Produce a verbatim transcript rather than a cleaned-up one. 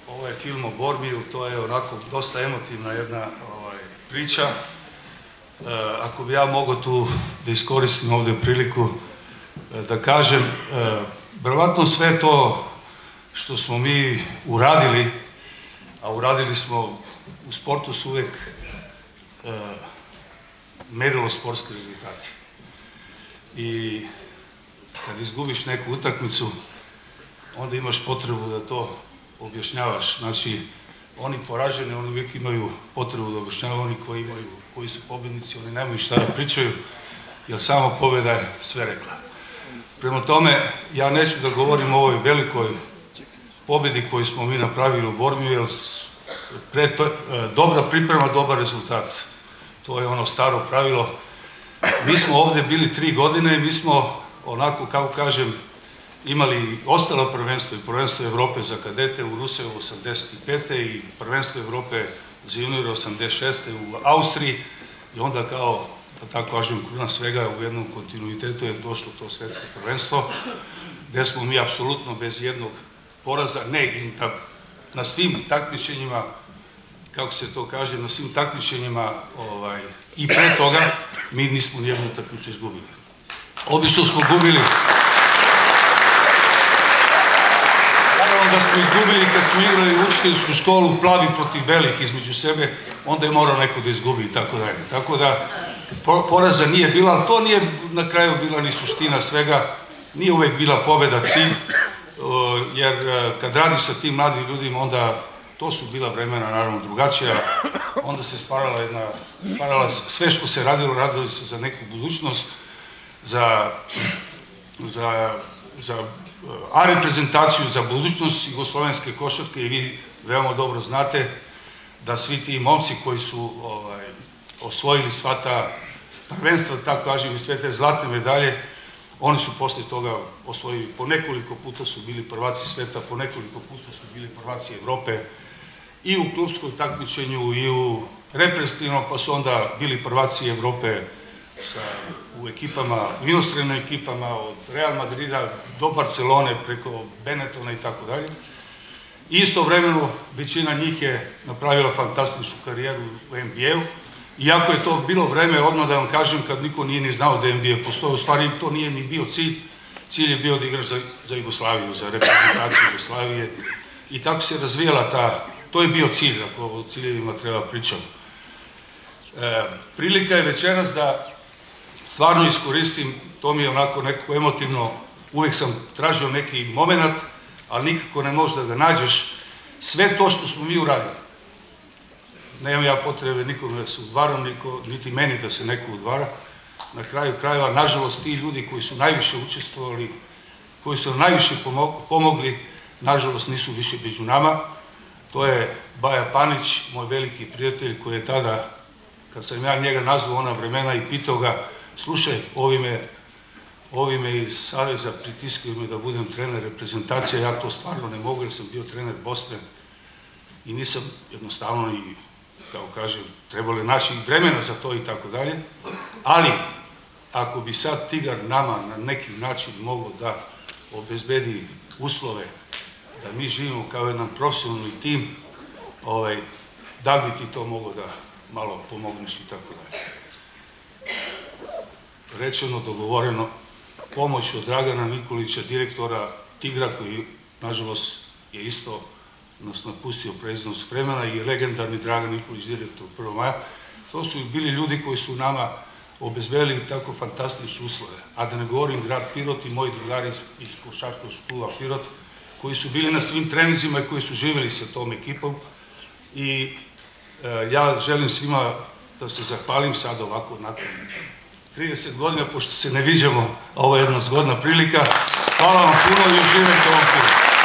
ovaj film o Bormiju, to je onako dosta emotivna jedna ovaj, priča. E, ako bi ja mogao tu da iskoristim ovdje priliku e, da kažem, e, verovatno sve to što smo mi uradili, a uradili smo u sportu su uvijek e, merilo sportski rezultati. I kad izgubiš neku utakmicu, onda imaš potrebu da to objašnjavaš. Znači, oni poraženi, oni uvijek imaju potrebu da objašnjavaju, oni koji imaju, koji su pobjednici, oni nemaju šta da pričaju, jer sama pobjeda je sve rekla. Prema tome, ja neću da govorim o ovoj velikoj pobjedi koju smo mi napravili u Bormiju, jer pre to, dobra priprema, dobar rezultat. To je ono staro pravilo. Mi smo ovdje bili tri godine i mi smo onako, kako kažem, imali ostalo prvenstvo i prvenstvo Evrope za kadete u Rusiji u osamdeset pete i prvenstvo Evrope za juniore osamdeset šeste u Austriji i onda kao, da tako kažem, kruna svega u jednom kontinuitetu je došlo to svjetsko prvenstvo gdje smo mi apsolutno bez jednog poraza, ne, na svim takmičenjima, kako se to kaže, na svim takmičenjima ovaj, i pre toga mi nismo nijednu utakmicu izgubili. Obično smo gubili, naravno da smo izgubili kad smo igrali učiteljsku školu plavi protiv belih između sebe, onda je morao neko da izgubi i tako dalje. Tako da poraza nije bila, ali to nije na kraju bila ni suština svega, nije uvek bila pobjeda cilj, jer kad radiš sa tim mladim ljudima, onda to su bila vremena naravno drugačija, onda se stvarala jedna, stvarala sve što se radilo, radilo se za neku budućnost, za, za, za A reprezentaciju, za budućnost jugoslovenske košarke i vi veoma dobro znate da svi ti momci koji su ovaj, osvojili sva ta prvenstva, tako kažem, i sve te zlatne medalje, oni su posle toga osvojili, po nekoliko puta su bili prvaci sveta, po nekoliko puta su bili prvaci Evrope i u klubskom takmičenju i u reprezentativnom, pa su onda bili prvaci Evrope sa, u ekipama, u inostranim ekipama, od Real Madrida do Barcelone, preko Benetona i tako dalje. Istovremeno, većina njih je napravila fantastičnu karijeru u N B A-u, iako je to bilo vreme, odmah da vam kažem, kad niko nije ni znao da N B A postoje, u stvari to nije ni bio cilj, cilj je bio da igraš za, za Jugoslaviju, za reprezentaciju Jugoslavije i tako se razvijala ta, to je bio cilj, ako o ciljevima treba pričati. E, prilika je večeras da stvarno iskoristim, to mi je onako neko emotivno, uvijek sam tražio neki moment, ali nikako ne možeš da ga nađeš, sve to što smo mi uradili. Nemam ja potrebe nikome da se udvaram, niko, niti meni da se neko udvara. Na kraju krajeva, nažalost, ti ljudi koji su najviše učestvovali, koji su najviše pomogli, nažalost nisu više među nama. To je Baja Panić, moj veliki prijatelj, koji je tada, kad sam ja njega nazvao ona vremena i pitao ga, slušaj, ovi me, ovi me iz Saveza pritiskaju me da budem trener reprezentacije, ja to stvarno ne mogu jer sam bio trener Bosne i nisam jednostavno i, kao kažem, trebalo je naći vremena za to i tako dalje, ali ako bi sad Tigar nama na neki način mogao da obezbedi uslove da mi živimo kao jedan profesionalni tim, ovaj, da bi ti to moglo da malo pomogneš i tako dalje. Rečeno, dogovoreno, pomoć od Dragana Nikolića, direktora Tigra, koji, nažalost, je isto nas napustio prezidnost vremena, i legendarni Dragan Nikolić, direktor prvog maja. To su bili ljudi koji su nama obezbedili tako fantastične uslove. A da ne govorim grad Pirot i moji drugari iz košarkaškog kluba Pirot, koji su bili na svim treninzima i koji su živjeli sa tom ekipom. I e, ja želim svima da se zahvalim sad ovako nakon trideset godina, pošto se ne viđamo, ovo je jedna zgodna prilika. Hvala vam puno i uživajte ovom filmu.